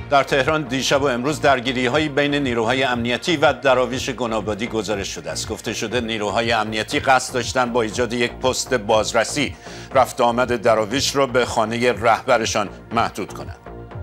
در تهران دیشب و امروز درگیری‌هایی بین نیروهای امنیتی و دراویش گنابادی گزارش شده است. گفته شده نیروهای امنیتی قصد داشتند با ایجاد یک پست بازرسی رفت آمد دراویش را به خانه رهبرشان محدود کنند.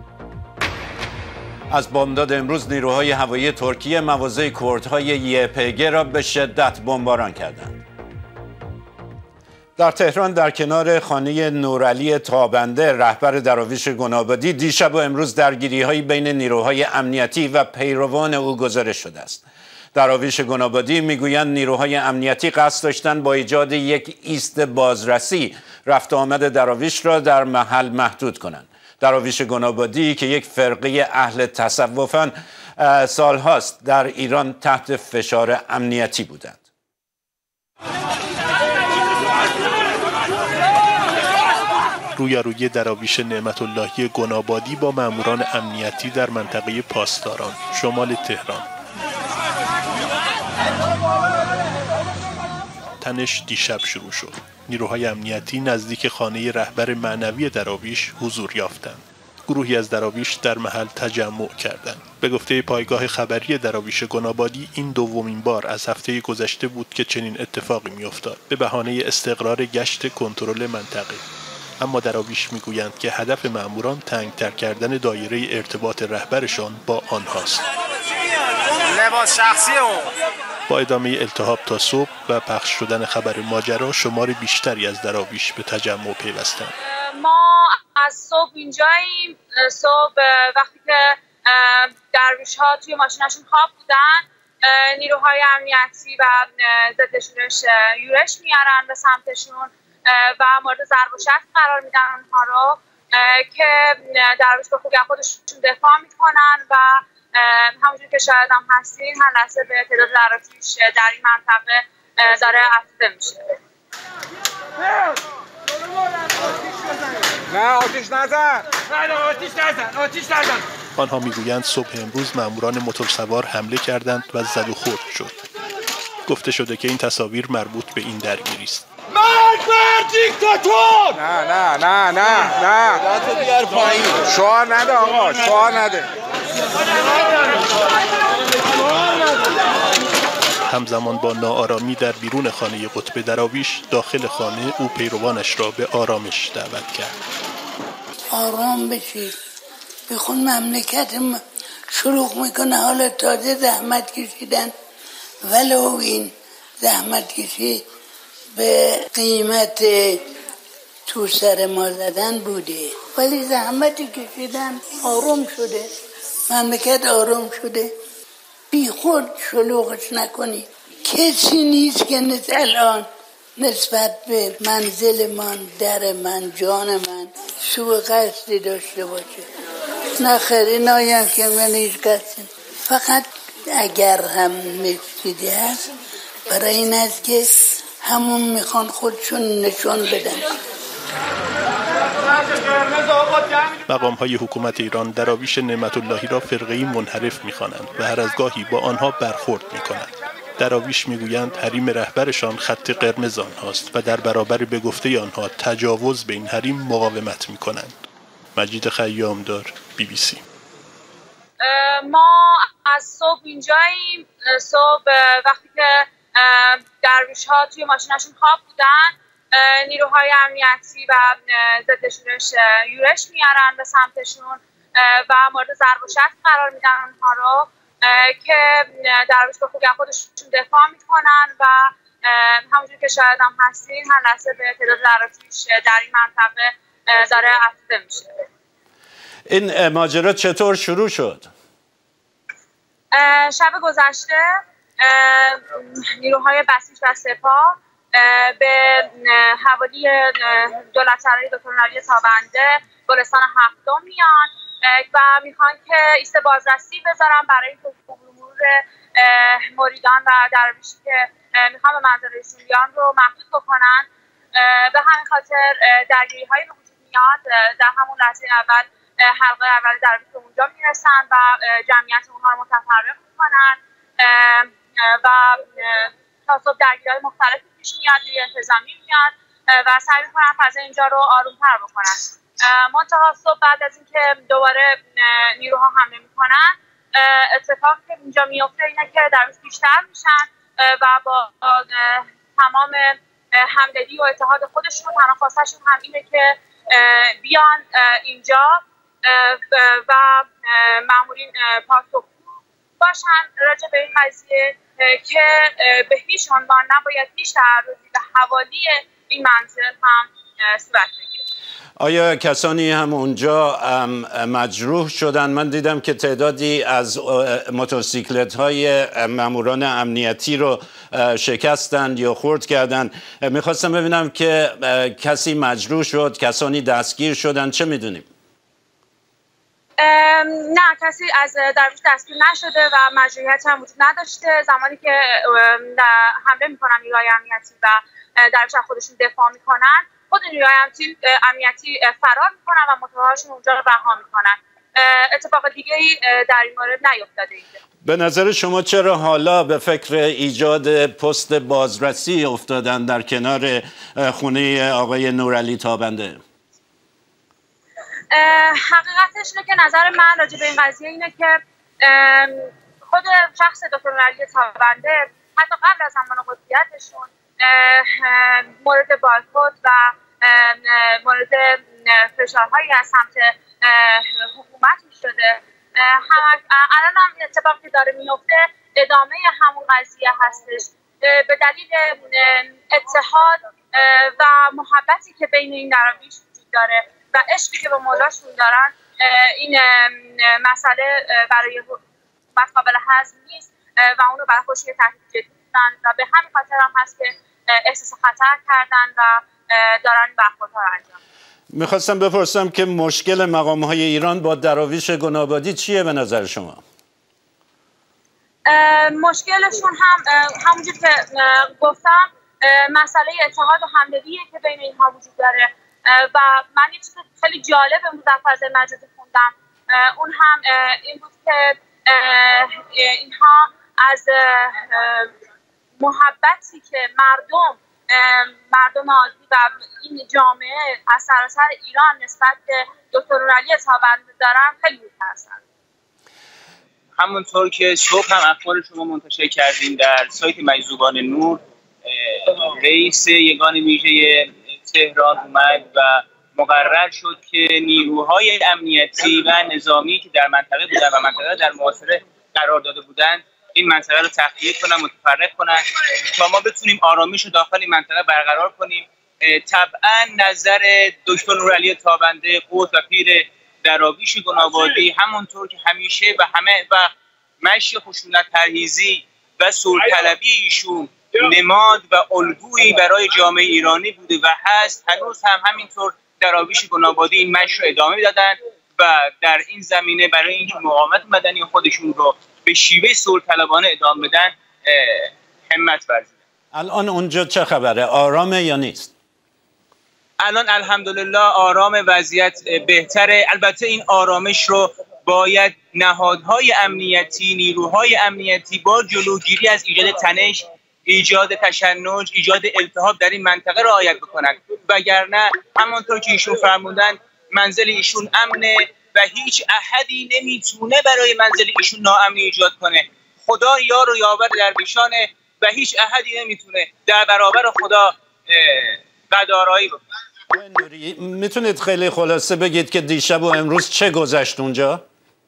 از بامداد امروز نیروهای هوایی ترکیه مواضع کردهای YPG را به شدت بمباران کردند. در تهران در کنار خانه نورعلی تابنده رهبر دراویش گنابادی دیشب و امروز درگیری‌هایی بین نیروهای امنیتی و پیروان او گزارش شده است. دراویش گنابادی میگویند نیروهای امنیتی قصد داشتند با ایجاد یک ایست بازرسی رفت آمد دراویش را در محل محدود کنند. دراویش گنابادی که یک فرقه اهل تصوفاند سالهاست در ایران تحت فشار امنیتی بودند. رویارویی دراویش نعمت اللهی گنابادی با ماموران امنیتی در منطقه پاسداران شمال تهران. تنش دیشب شروع شد. نیروهای امنیتی نزدیک خانه رهبر معنوی دراویش حضور یافتند. گروهی از دراویش در محل تجمع کردند. به گفته پایگاه خبری دراویش گنابادی این دومین بار از هفته گذشته بود که چنین اتفاقی می‌افتاد به بهانه استقرار گشت کنترل منطقه. اما دراویش میگویند که هدف ماموران تنگ‌تر کردن دایره ارتباط رهبرشان با آنهاست. لباس شخصی با ادامه التهاب تا صبح و پخش شدن خبر ماجرا شمار بیشتری از دراویش به تجمع پیوستند. ما از صبح اینجاییم. صبح وقتی که درویش‌ها توی ماشیناشون خواب بودن، نیروهای امنیتی و ضد شورش یورش میارن به سمتشون و مورد ضرب و شتم قرار میدن اونها رو که درویش به خوبی خودشون دفاع میکنن و همونجور که شاید هم هستین هر لحظه به تعداد دراویش در این منطقه داره افزوده میشه. نه آتیش نزن. آنها میگویند صبح امروز ماموران موتورسوار حمله کردند و زد و خورد شد. گفته شده که این تصاویر مربوط به این درگیری است. مرگ بر دیکتاتور! نه دستو بیار پایین. شعار نده آقا، شعار نده. همزمان با ناآرامی در بیرون خانه قطب دراویش، داخل خانه او پیروانش را به آرامش دعوت کرد. آرام بشید. بخون مملکت شروع میکنه حالا تازه زحمت کشیدن، ولو این زحمت کشی به قیمت تو سر ما زدن بوده، ولی زحمتی کشیدن آروم شده، مملکت آروم شده. بی خود شلوغش نکنی. کسی نیست که الان نسبت به منزل من، در من، جان من سوء قصدی داشته باشه. نه خیلی نایم که من هیچ کسی، فقط اگر هم مسجدی هست برای این است که همون میخوان خودشون نشون بدن. مقام‌های حکومت ایران دراویش نعمت اللهی را فرقه‌ای منحرف می‌خوانند و هر از گاهی با آنها برخورد می‌کنند. دراویش می‌گویند حریم رهبرشان خط قرمز آنهاست و در برابر به گفته آنها تجاوز به این حریم مقاومت می‌کنند. مجید خیامدار، BBC. ما از صبح اینجاییم. صبح وقتی که درویش‌ها توی ماشیناشون خواب بودن، نیروهای امنیتی و ضد شورش یورش میارن به سمتشون و مورد ضرب و شتم قرار میدن اونها رو که درویش به خوبی خودشون دفاع میکنن و همونجور که شاید هم هستین هر لحظه به تعداد دراویش در این منطقه داره افزوده میشه. این ماجرا چطور شروع شد؟ شب گذشته نیروهای بسیج و سپاه به حوالی دولت سرای دکتر نوری تابنده گلستان هفتم میان و میخوان که ایست بازرسی بذارن برای امور مریدان و درویشی که میخوان به منزل بیان رو محدود بکنن. به همین خاطر درگیری هایی به وجود میاد. در همون لحظه اول حلقه اول درویش به اونجا میرسن و جمعیت اونها رو متفرق میکنن و تا صبح درگیری های مختلفی پیش میاد، انتظامی میاد و سعی میکنن فضا اینجا رو آرومتر بکنن. منتها صبح بعد از اینکه دوباره نیروها حمله میکنن اتفاقی که اینجا میفته اینه که درویش بیشتر میشن و با تمام همدلی و اتحاد خودشون تنها خواستشون هم اینه که بیان اینجا و مامورین پاسخگو باشن راجع به این قضیه که به هیچ عنوان نباید هیچ تعرضی به حوالی این منزل هم صورت بگیره. آیا کسانی هم اونجا مجروح شدن؟ من دیدم که تعدادی از موتورسیکلت های ماموران امنیتی رو شکستند یا خرد کردند. میخواستم ببینم که کسی مجروح شد، کسانی دستگیر شدن، چه میدونیم؟ نه، کسی از درویش دستگیر نشده و مجروحیت هم وجود نداشته. زمانی که حمله میکنن نیروهای امنیتی و درویش از خودشون دفاع میکنن، خود نیروهای امنیتی فرار میکنن و موتورهاشون اونجا رو رها میکنن. اتفاق دیگه ای در این مورد نیفتاده اینجا. به نظر شما چرا حالا به فکر ایجاد پست بازرسی افتادن در کنار خونه آقای نورعلی تابنده؟ حقیقتش اینه که نظر من راجع به این قضیه اینه که خود شخص دکتر نورعلی تابنده حتی قبل از زمان قطبیتشون مورد بایکوت و مورد فشارهایی از سمت حکومت می شده. الان هم اتفاقی که داره میفته ادامه همون قضیه هستش. به دلیل اتحاد و محبتی که بین این درویش وجود داره و عشقی که به مولاشون دارن، این مسئله برای حکومت قابل هضم نیست و اونو برای خودشون تهدید جدی دیدن و به همین خاطر هم هست که احساس خطر کردن و دارن این برخوردها رو انجام. میخواستم بپرسم که مشکل مقام‌های ایران با دراویش گنابادی چیه به نظر شما؟ مشکلشون هم همونجور که گفتم مسئله اتحاد و همدلیه که بین اینها وجود داره و من یه چیز خیلی جالب امروز در فضای مجازی خوندم. اون هم این بود که اینها از محبتی که مردم عادی و این جامعه از سراسر ایران نسبت به دکتر نورعلی تابنده دارن خیلی می‌ترسن. همونطور که صبح هم اخبار شما منتشر کردیم در سایت مجذوبان نور، رئیس یگان ویژه تهران اومد و مقرر شد که نیروهای امنیتی و نظامی که در منطقه بودن و منطقه در محاصره قرار داده بودند این منطقه رو تخلیه کنن، متفرق کنن تا ما بتونیم آرامش رو داخل این منطقه برقرار کنیم. طبعا نظر دکتر نورعلی تابنده قوت و پیر دراویش گنابادی همونطور که همیشه و همه و مشی خشونت پرهیزی و صلح طلبی ایشون نماد و الگویی برای جامعه ایرانی بوده و هست. هنوز هم همینطور دراویش گنابادی این مشی رو ادامه میدادن و در این زمینه برای اینکه مقاومت مدنی خودشون رو به شیوه صلح طلبانه ادامه بدن همت ورزیدن. الان اونجا چه خبره؟ آرامه یا نیست؟ الان الحمدلله آرام، وضعیت بهتره. البته این آرامش رو باید نهادهای امنیتی، نیروهای امنیتی با جلوگیری از ایجاد تنش، ایجاد تشنج، ایجاد التهاب در این منطقه رعایت بکنن، وگرنه همونطور که ایشون فرمودن منزل ایشون امنه و هیچ احدی نمیتونه برای منزل ایشون ناامنی ایجاد کنه. خدا یار و یاور درویشانه و هیچ احدی نمیتونه در برابر خدا قدارایی بکنه. میتونید خیلی خلاصه بگید که دیشب و امروز چه گذشت اونجا؟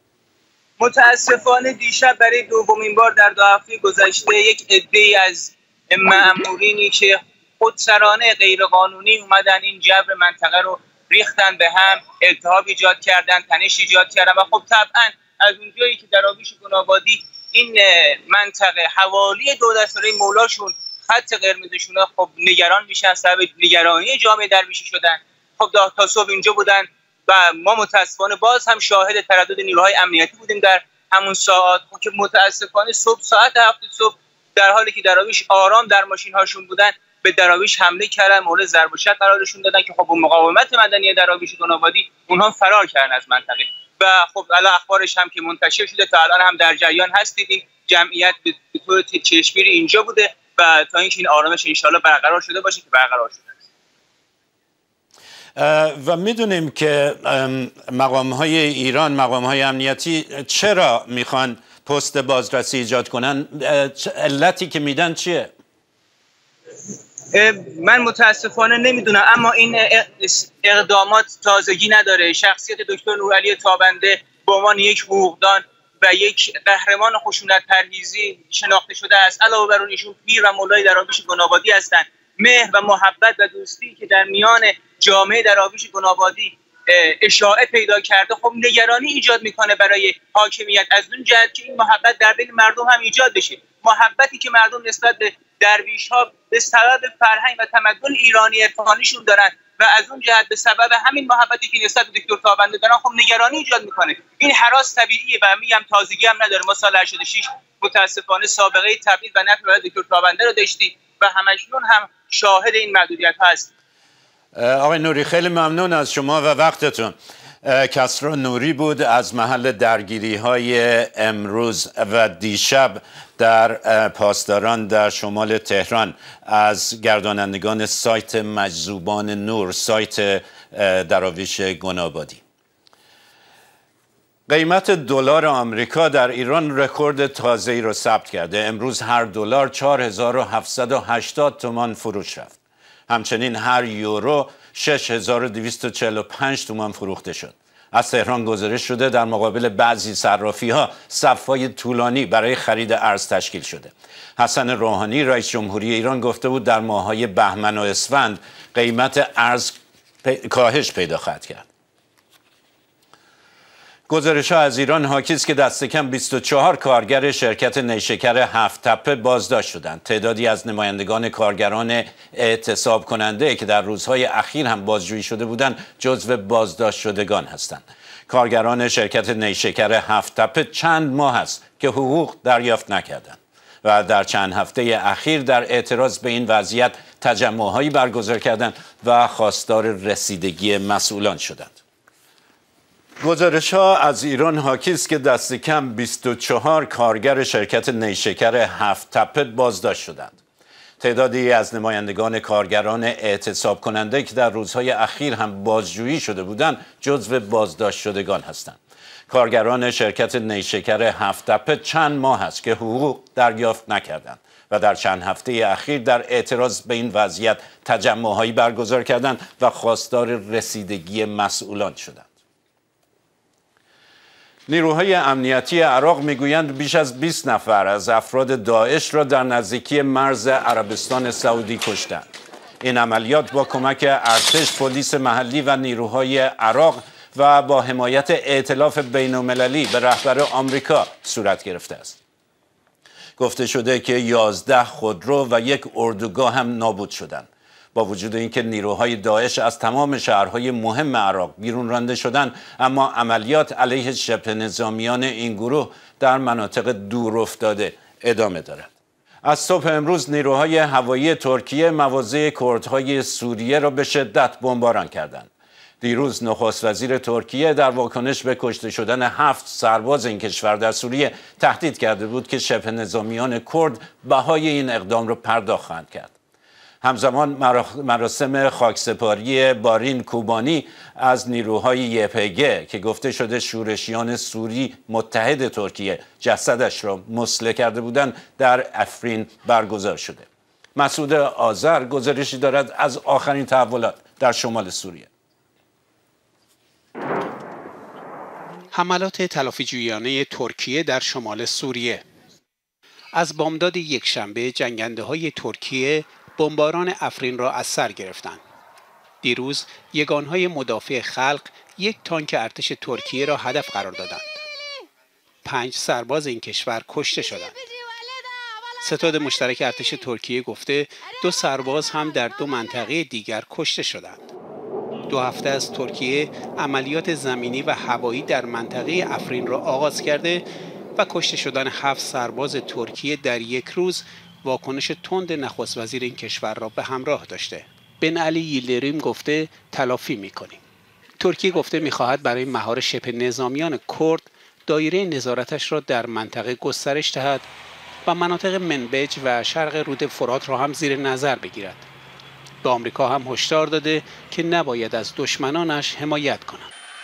متاسفانه دیشب برای دومین بار در 2 هفته گذشته یک عده‌ای از مأمورینی که خودسرانه غیرقانونی اومدن این جو منطقه رو ریختن به هم، التهاب ایجاد کردن، تنش ایجاد کردن و خب طبعا از اونجایی که دراویش گنابادی این منطقه حوالی دولت‌سرای مولاشون خط قرمزشونه، خب نگران میشن، سبب نگرانی جامعه درویشی شدن. خب تا صبح اینجا بودن و ما متاسفانه باز هم شاهد تردد نیروهای امنیتی بودیم در همون ساعات که متاسفانه صبح ساعت 7 صبح در حالی که دراویش آرام در ماشین هاشون بودن به دراویش حمله کردن، مورد ضرب و شتم قرارشون دادن که خب اون مقاومت مدنی دراویش گنابادی اونها فرار کردن از منطقه و خب الان اخبارش هم که منتشر شده تا الان هم در جریان هستید. این جمعیت به طور چشمگیری اینجا بوده و تا اینکه این آرامش ان شاءالله برقرار شده باشه که برقرار شده. و میدونیم که مقام‌های ایران، مقام‌های امنیتی چرا میخوان پست بازرسی ایجاد کنن؟ علتی که میدن چیه؟ من متاسفانه نمیدونم، اما این اقدامات تازگی نداره. شخصیت دکتر نورعلی تابنده به عنوان یک حقوقدان و یک قهرمان خشونت پرهیزی شناخته شده است. علاوه بر اون ایشون پیر و مولای دراویش گنابادی هستند. مهر و محبت و دوستی که در میان جامعه دراویش گنابادی اشاعه پیدا کرده، خب نگرانی ایجاد میکنه برای حاکمیت، از اون جهت که این محبت در بین مردم هم ایجاد بشه. محبتی که مردم نسبت به درویش ها به سبب فرهنگ و تمدن ایرانی عرفانیشون دارن و از اون جهت به سبب همین محبتی که نسبت به دکتر تابنده دارن، خب نگرانی ایجاد میکنه. این هراس طبیعیه و میگم تازگی هم نداره. ما سال 86 متاسفانه سابقه تبعید و نفی برای دکتر تابنده رو داشتیم و همشون هم شاهد این محدودیت ها هست. آقای نوری خیلی ممنون از شما و وقتتون. کسری نوری بود از محل درگیری های امروز و دیشب در پاسداران در شمال تهران از گردانندگان سایت مجذوبان نور، سایت دراویش گنابادی. قیمت دلار آمریکا در ایران رکورد تازه‌ای را ثبت کرده. امروز هر دلار 4780 تومان فروش رفت. همچنین هر یورو 6245 تومان فروخته شد. از تهران گزارش شده در مقابل بعضی صرافی‌ها صف‌های طولانی برای خرید ارز تشکیل شده. حسن روحانی رئیس جمهوری ایران گفته بود در ماه‌های بهمن و اسفند قیمت ارز کاهش پیدا خواهد کرد. گزارش‌ها از ایران حاکی است که دست کم 24 کارگر شرکت نیشکر هفت تپه بازداشت شدند. تعدادی از نمایندگان کارگران اعتصاب کننده که در روزهای اخیر هم بازجویی شده بودند جزو بازداشت شدگان هستند. کارگران شرکت نیشکر هفت تپه چند ماه است که حقوق دریافت نکردند و در چند هفته اخیر در اعتراض به این وضعیت تجمع‌هایی برگزار کردند و خواستار رسیدگی مسئولان شدند. گزارش‌ها از ایران حاکی است که دست کم 24 کارگر شرکت نیشکر هفت تپه بازداشت شدند. تعدادی از نمایندگان کارگران اعتصاب کننده که در روزهای اخیر هم بازجویی شده بودند جزو بازداشت شدگان هستند. کارگران شرکت نیشکر هفت تپه چند ماه است که حقوق دریافت نکردند و در چند هفته اخیر در اعتراض به این وضعیت تجمع‌هایی برگزار کردند و خواستار رسیدگی مسئولان شدند. نیروهای امنیتی عراق میگویند بیش از 20 نفر از افراد داعش را در نزدیکی مرز عربستان سعودی کشتند. این عملیات با کمک ارتش، پلیس محلی و نیروهای عراق و با حمایت ائتلاف بین‌المللی به رهبر آمریکا صورت گرفته است. گفته شده که 11 خودرو و یک اردوگاه هم نابود شدند. با وجود اینکه نیروهای داعش از تمام شهرهای مهم عراق بیرون رانده شدند، اما عملیات علیه شبه نظامیان این گروه در مناطق دورافتاده ادامه دارد. از صبح امروز نیروهای هوایی ترکیه مواضع کردهای سوریه را به شدت بمباران کردند. دیروز نخست وزیر ترکیه در واکنش به کشته شدن 7 سرباز این کشور در سوریه تهدید کرده بود که شبه نظامیان کرد بهای این اقدام را پرداخت خواهند کرد. همزمان مراسم خاکسپاری بارین کوبانی از نیروهای YPG که گفته شده شورشیان سوری متحد ترکیه جسدش را مسله کرده بودند در افرین برگزار شده. مسعود آذر گزارشی دارد از آخرین تحولات در شمال سوریه. حملات تلافی‌جویانه ترکیه در شمال سوریه. از بامداد یکشنبه جنگنده‌های ترکیه بمباران افرین را از سر گرفتند. دیروز یگانهای مدافع خلق یک تانک ارتش ترکیه را هدف قرار دادند. 5 سرباز این کشور کشته شدند. ستاد مشترک ارتش ترکیه گفته 2 سرباز هم در 2 منطقه دیگر کشته شدند. 2 هفته از ترکیه عملیات زمینی و هوایی در منطقه افرین را آغاز کرده و کشته شدن 7 سرباز ترکیه در یک روز واکنش تند نخست وزیر این کشور را به همراه داشته. بن علی ییلدریم گفته تلافی می‌کنیم. ترکیه گفته می‌خواهد برای مهار شبه نظامیان کرد دایره نظارتش را در منطقه گسترش دهد و مناطق منبج و شرق رود فرات را هم زیر نظر بگیرد. به آمریکا هم هشدار داده که نباید از دشمنانش حمایت کند.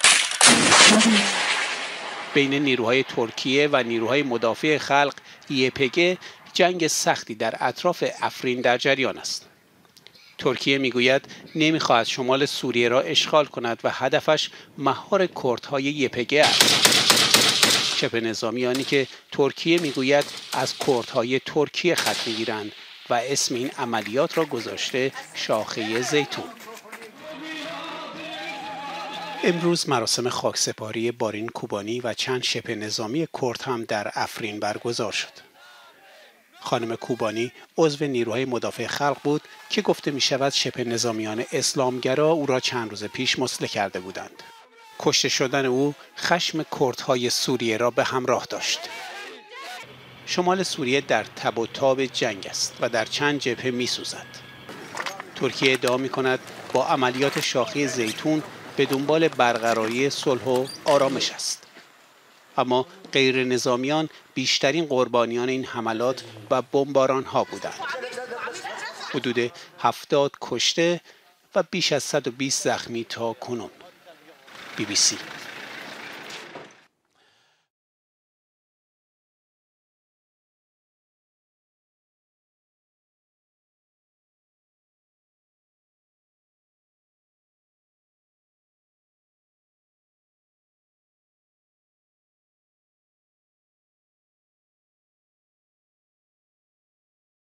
بین نیروهای ترکیه و نیروهای مدافع خلق YPG جنگ سختی در اطراف افرین در جریان است. ترکیه میگوید نمیخواهد شمال سوریه را اشغال کند و هدفش مهار کردهای YPG است. شبه نظامیانی که ترکیه میگوید از کردهای ترکیه خط میگیرند و اسم این عملیات را گذاشته شاخه زیتون. امروز مراسم خاکسپاری بارین کوبانی و چند شبه نظامی کرد هم در افرین برگزار شد. خانم کوبانی عضو نیروهای مدافع خلق بود که گفته می شود شبه نظامیان اسلامگرا او را چند روز پیش مسلح کرده بودند. کشته شدن او خشم کردهای سوریه را به همراه داشت. شمال سوریه در تب و تاب جنگ است و در چند جبهه می سوزد. ترکیه ادعا می کند با عملیات شاخه زیتون به دنبال برقراری صلح و آرامش است. اما غیر نظامیان بیشترین قربانیان این حملات و بمباران ها بودند. حدود 70 کشته و بیش از 120 زخمی تا کنون. BBC